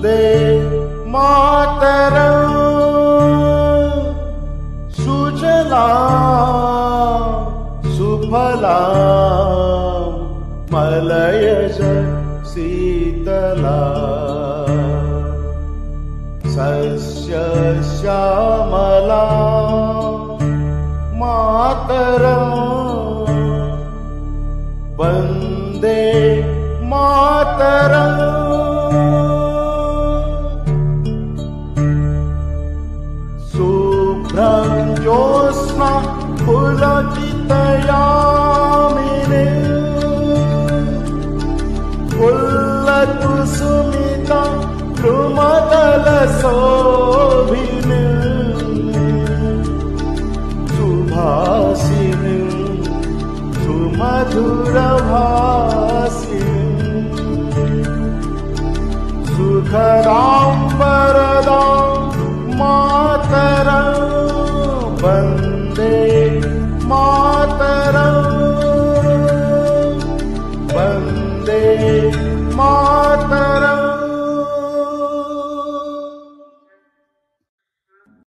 वन्दे मातरम् सुजलां सुफलां मलयज शीतलां सस्यश्यामलां मातरम् वन्दे मातरम् शुभ्रं ज्योत्स्ना पुलकितयामिनी फुल्लकुसुमिता द्रुमदलशोभिनी सुभाषिणी सुमधुरभाषिणी सुखदां वरदां मातरं वन्दे मातरम्